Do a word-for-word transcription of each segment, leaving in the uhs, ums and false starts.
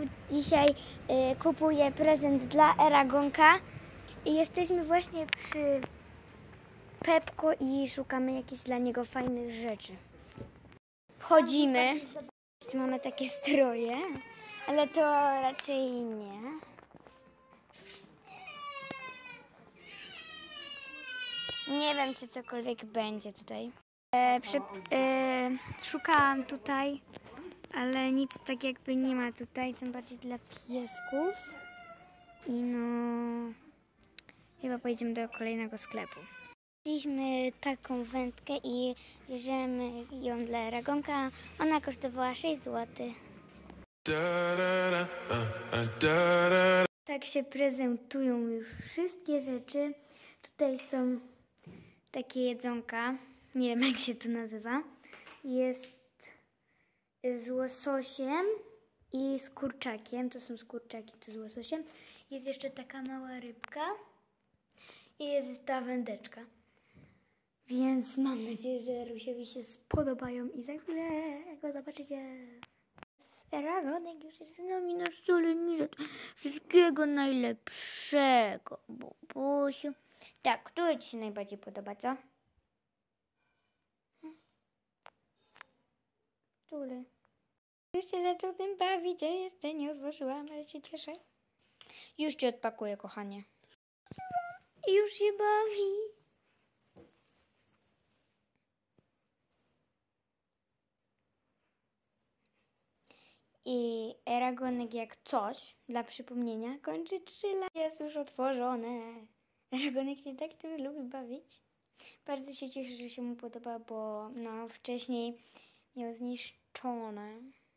dzisiaj y, kupuje prezent dla Eragonka i jesteśmy właśnie przy Pepko i szukamy jakichś dla niego fajnych rzeczy. Wchodzimy, mamy takie stroje, ale to raczej nie. Nie wiem, czy cokolwiek będzie tutaj. E, przy, e, szukałam tutaj, ale nic tak jakby nie ma tutaj. Są bardziej dla piesków. I no... Chyba pojedziemy do kolejnego sklepu. Wzięliśmy taką wędkę i bierzemy ją dla Eragonka. Ona kosztowała sześć złotych. Tak się prezentują już wszystkie rzeczy. Tutaj są takie jedzonka. Nie wiem, jak się to nazywa. Jest z łososiem i z kurczakiem. To są z kurczaki, to z łososiem. Jest jeszcze taka mała rybka. I jest ta wędeczka. Więc mam nadzieję, że Rusiowi się spodobają i za chwilę go zobaczycie. Eragonek już jest z nami na stole. Wszystkiego najlepszego, Bubusiu. Tak, który ci się najbardziej podoba, co? Który? Już się zaczął tym bawić, a jeszcze nie otworzyłam, ale się cieszę. Już ci odpakuję, kochanie. I już się bawi. I Eragonek jak coś, dla przypomnienia, kończy trzy lata. Jest już otworzone. Eragonek się tak tym lubi bawić. Bardzo się cieszę, że się mu podoba, bo no wcześniej miał zniszczone.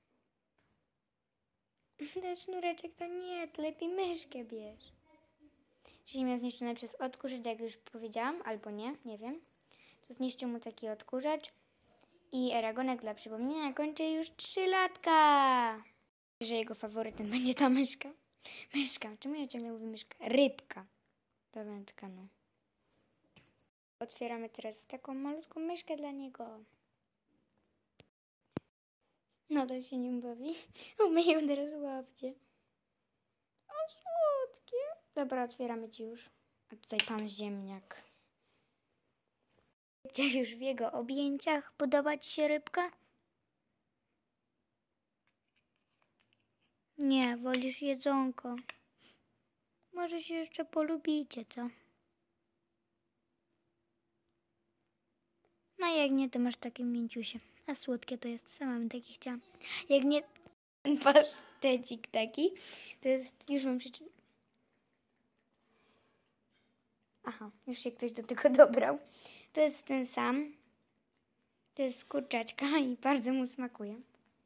Ten sznureczek to nie, to lepiej myszkę bierz. Czyli miał zniszczone przez odkurzacz, jak już powiedziałam, albo nie, nie wiem. To zniszczył mu taki odkurzacz. I Eragonek dla przypomnienia kończy już trzy latka. Że jego faworytem będzie ta myszka. Myszka, czemu ja ciągle mówię myszka? Rybka. To wędka, no. Otwieramy teraz taką malutką myszkę dla niego. No to się nim bawi. Umyję teraz łapcie. O, słodkie. Dobra, otwieramy ci już. A tutaj pan ziemniak. Gdzie już w jego objęciach? Podoba ci się rybka? Nie, wolisz jedzonko. Może się jeszcze polubicie, co? No jak nie, to masz takie mięciusie. A słodkie to jest, sama bym takie chciała. Jak nie, pasztecik taki, to jest, już mam przyczynę. Aha, już się ktoś do tego dobrał. To jest ten sam. To jest z kurczaczka i bardzo mu smakuje.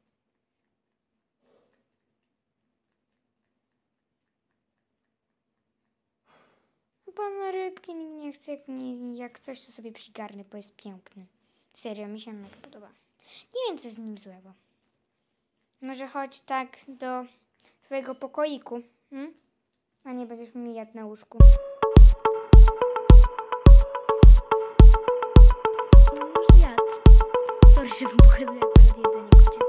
Pana rybki nikt nie chce, jak, nie, jak coś to sobie przygarnę, bo jest piękny. Serio, mi się mega podoba. Nie wiem, co z nim złego. Może chodź tak do swojego pokoiku, hmm? A nie będziesz mi jadł na łóżku. No już jadł. Sorry, że wam pokazuję akurat jedzenie, kurczę.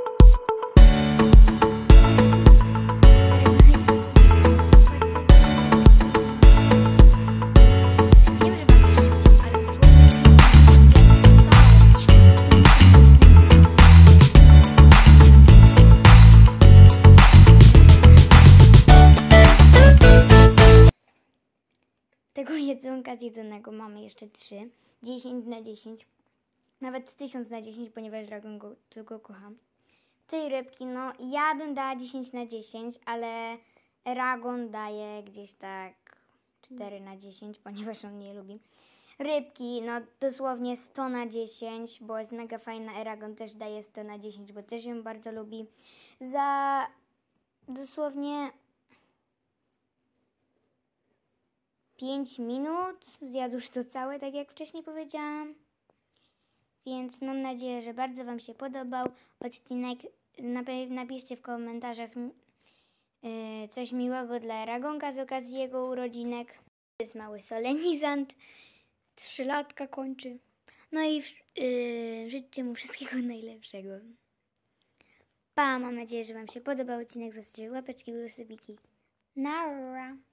Tego jedzonka zjedzonego mamy jeszcze trzy. dziesięć na dziesięć. Nawet tysiąc na dziesięć, ponieważ Dragon go, tylko kocham. Tej rybki, no ja bym dała dziesięć na dziesięć, ale Eragon daje gdzieś tak cztery na dziesięć, ponieważ on nie lubi. Rybki, no dosłownie sto na dziesięć, bo jest mega fajna. Eragon też daje sto na dziesięć, bo też ją bardzo lubi. Za dosłownie pięć minut zjadł już to całe, tak jak wcześniej powiedziałam. Więc mam nadzieję, że bardzo wam się podobał odcinek. Napiszcie w komentarzach yy, coś miłego dla Eragonka z okazji jego urodzinek. To jest mały solenizant. Trzy latka kończy. No i yy, życzcie mu wszystkiego najlepszego. Pa! Mam nadzieję, że Wam się podobał odcinek. Zostawcie łapeczki, subiki. Nara!